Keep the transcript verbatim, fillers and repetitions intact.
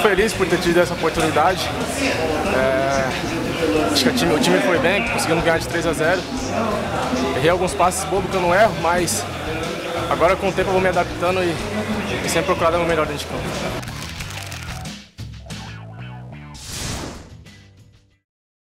feliz por ter tido essa oportunidade. É, acho que o time, o time foi bem, conseguimos ganhar de três a zero. Errei alguns passes bobos que eu não erro, mas agora com o tempo eu vou me adaptando e, e sempre procurar dar o melhor dentro de campo.